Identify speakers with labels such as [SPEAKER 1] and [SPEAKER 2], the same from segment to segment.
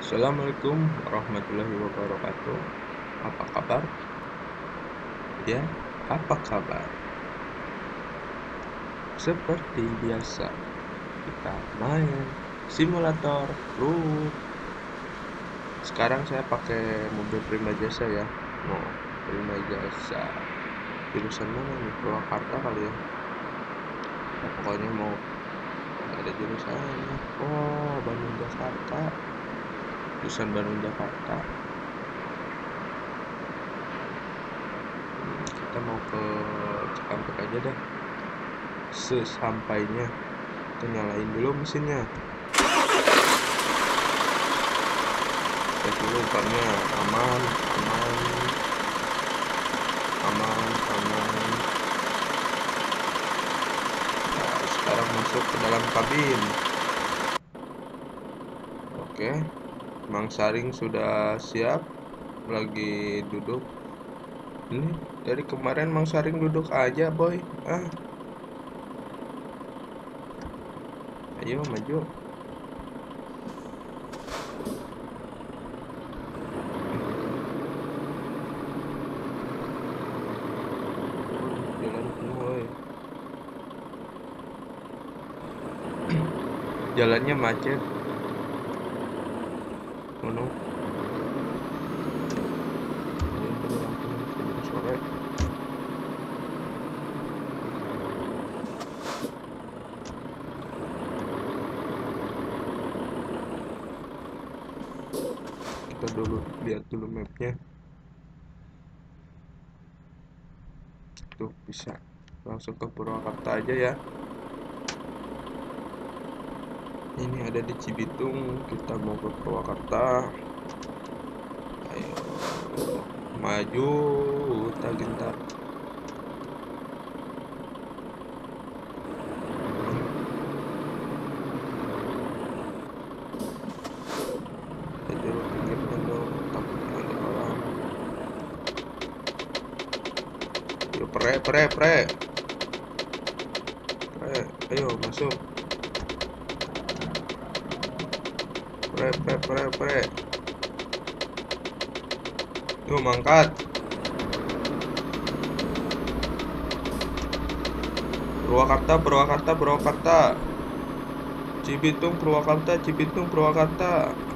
[SPEAKER 1] Assalamualaikum warahmatullahi wabarakatuh. Apa kabar? Ya, apa kabar? Seperti biasa, kita main simulator roof. Sekarang saya pakai mobil Prima Jasa ya. Mau Prima Jasa. Jurusan mana nih? Purwakarta kali ya. Ya, pokoknya mau ada jurusannya. Oh, Bandung Jakarta. Jurusan Bandung Jakarta. Kita mau ke Cikampek aja dah. Sesampainya kita nyalain dulu mesinnya. Cek dulu bannya aman, aman, aman, aman. Nah, sekarang masuk ke dalam kabin. Oke, Mang Saring sudah siap, lagi duduk. Ini dari kemarin Mang Saring duduk aja, boy. Ayo maju. Jalan penuh, boy. Jalannya macet. Penuh. Ini dulu langsung keburu sore. Kita dulu lihat dulu mapnya. Tuh bisa langsung ke Purwakarta aja ya. Ini ada di Cibitung, kita mau ke Purwakarta. Ayo maju gintar. Jadi lo pinggirnya dong, takutnya ada orang. Ayo pre, ayo masuk. Pre. Yuk mangkat. Purwakarta. Cibitung, Purwakarta.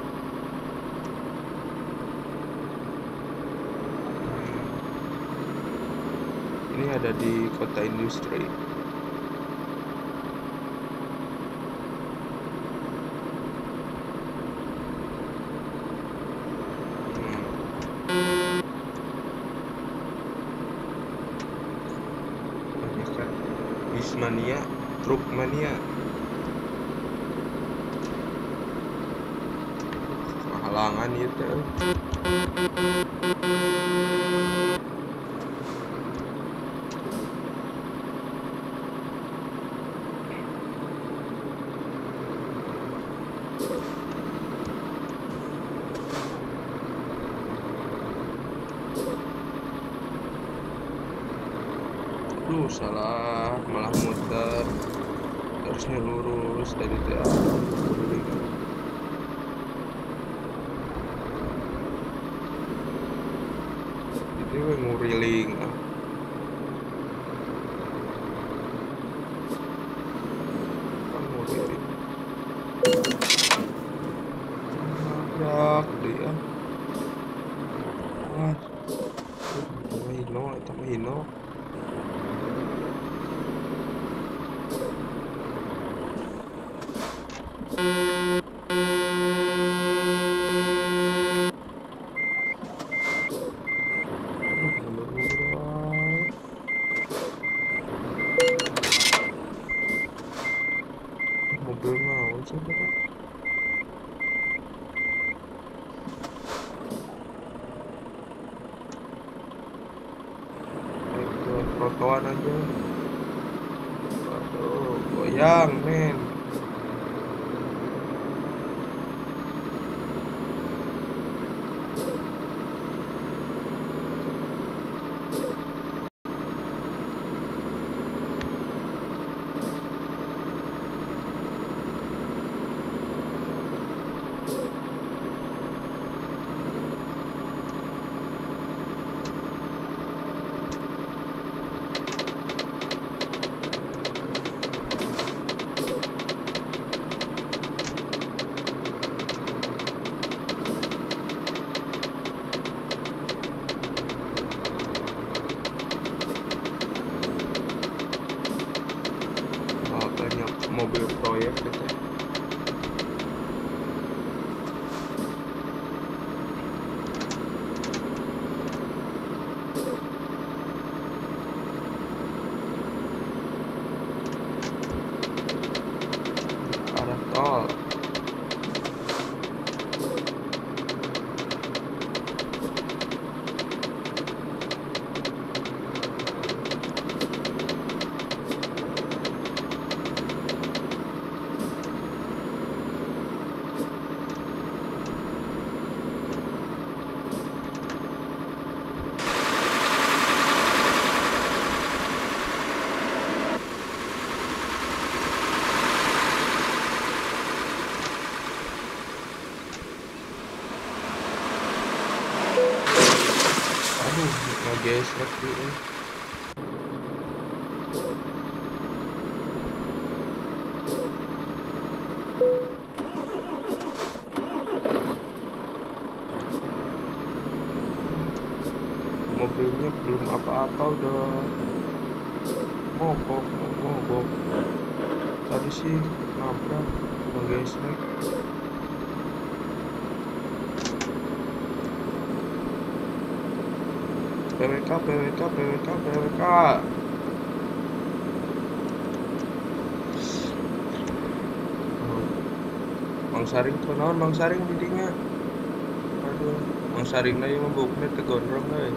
[SPEAKER 1] Ini ada di kota industri. Banyak kan Bismania, Trukmania. Halangan itu. Salah, malah muter. Harusnya lurus dari dia. Itu nguriling. Kan nguriling. Nabrak dia. Wah, itu mah hino. Mobil naon sih itu kan? Naik ke trotoar aja. Aduh, goyang men. ngegesrek dulu. Mobilnya belum apa-apa udah mogok. Tadi sih nabrak ngegesrek. PWK. Mang Saring tuh naon Mang Saring didinya. Aduh, Mang Saring na yang membuknya tegondrong euy.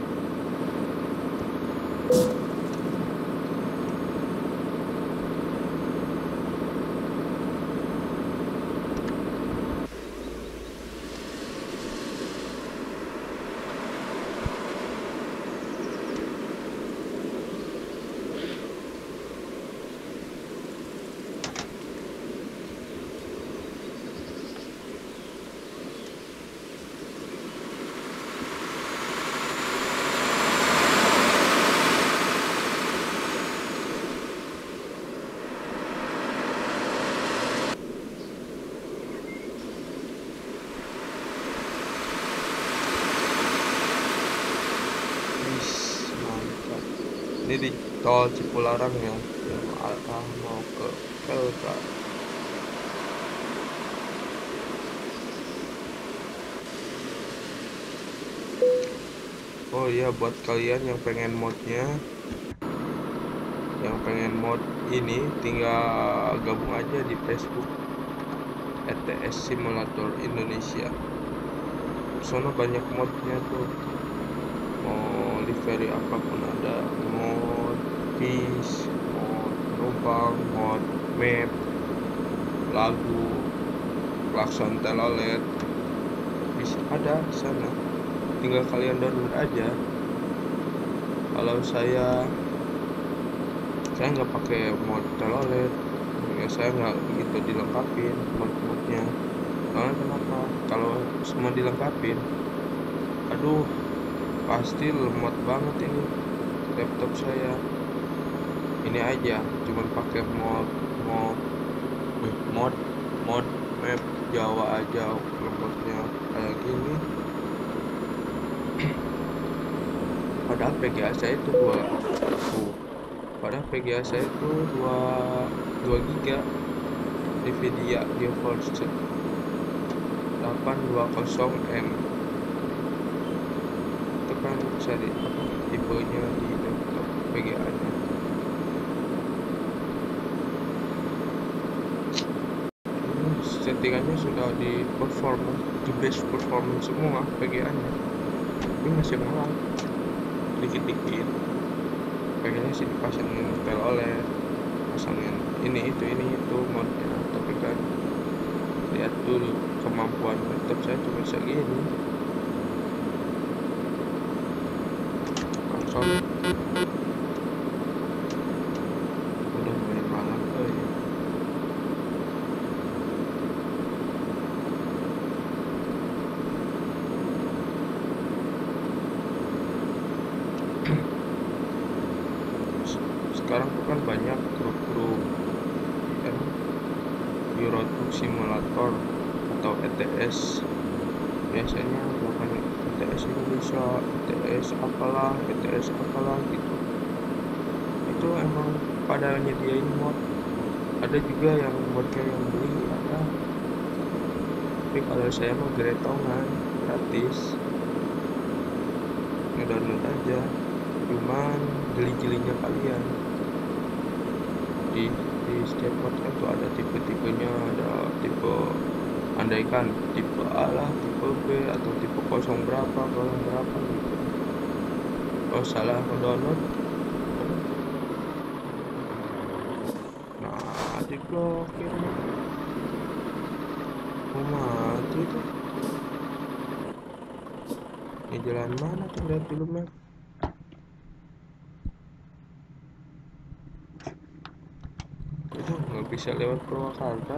[SPEAKER 1] Mantap. Ini di tol Cipularang ya, yang arah mau ke Pelka. Oh iya, buat kalian yang pengen modnya, yang pengen mod ini, tinggal gabung aja di Facebook ETS Simulator Indonesia. Sono banyak modnya tuh, mau livery apapun ada, mod bis, mod penumpang, mod map, lagu, klakson telolet, bisa ada di sana. Tinggal kalian download aja. Kalau saya nggak pakai mod telolet ya, saya nggak begitu dilengkapin mod-modnya. Karena kenapa? Kalau semua dilengkapin, aduh, pasti lemot banget ini laptop saya. Ini aja cuman pakai mod map Jawa aja lemotnya kayak gini. Padahal PGA saya itu 2 giga NVIDIA GeForce 820M. Itu kan cari tipenya di laptop PGA nya. Settingannya sudah di best performance semua PGA nya, tapi masih malah dikit-dikit. Pengennya sih dipasangin OLED, pasangin ini itu modnya, tapi kan lihat dulu kemampuan laptop saya cuma segini. Konsol udah main malam tuh ya. Sekarang tuh kan banyak grup-grup Euro Truck Simulator atau ETS. Biasanya bukan ETS Indonesia, ETS apalah gitu. Itu emang pada nyediain mod. Ada juga yang buat kayak yang beli ada. Tapi kalau saya mah gretongan, gratis. Ngedownload aja. Cuman geli-gelinya kalian. Di setiap mod kan tuh ada tipe-tipenya, ada tipe, andaikan tipe A lah, tipe B, atau tipe kosong berapa gitu. Kalau salah mendownload, nah diblokir. Mau mati tuh. Ini jalan mana tuh, lihat dulu map. Nggak bisa lewat Purwakarta.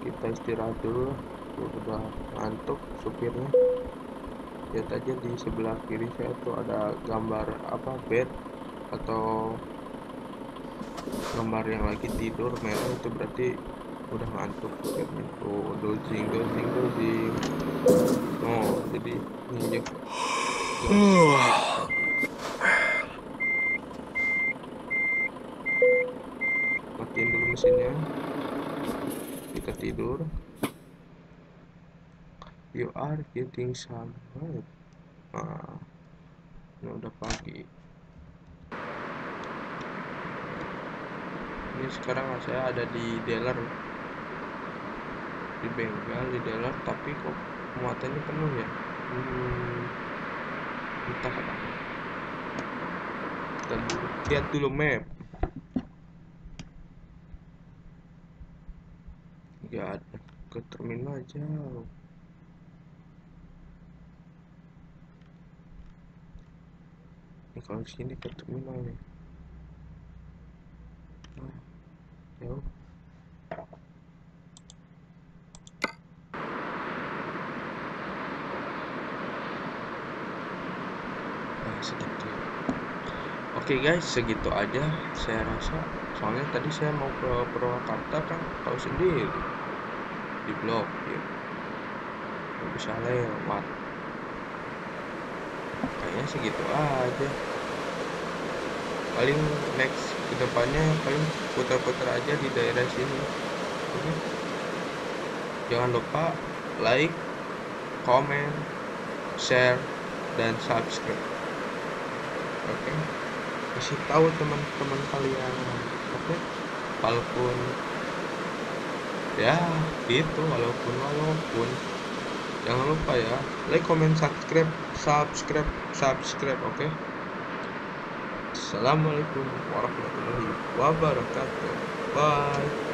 [SPEAKER 1] kita istirahat dulu. Udah ngantuk supirnya. Lihat aja di sebelah kiri saya tuh ada gambar apa, bed atau gambar yang lagi tidur merah, itu berarti udah ngantuk supirnya. Tuh dozing. Oh, jadi nginjek gas. Matiin dulu mesinnya, kita tidur. You are getting somewhere. Nah, ini udah pagi. Ini sekarang saya ada di dealer, di bengkel di dealer, tapi kok muatannya penuh ya. Entah apa. Kita lihat dulu map. Nggak ada, ke terminal jauh. Ini kalau sini ke terminal nih. Jauh. Segitu. Oke guys, segitu aja saya rasa. Soalnya tadi saya mau ke Purwakarta kan, tahu sendiri di blok ya, nggak bisa lewat. Kayaknya segitu aja. Paling next kedepannya paling putar-putar aja di daerah sini. Oke. Jangan lupa like, comment, share, dan subscribe. Oke, kasih tahu teman-teman kalian. Oke, walaupun ya gitu, walaupun jangan lupa ya, like, comment, subscribe. Oke. Assalamualaikum warahmatullahi wabarakatuh. Bye.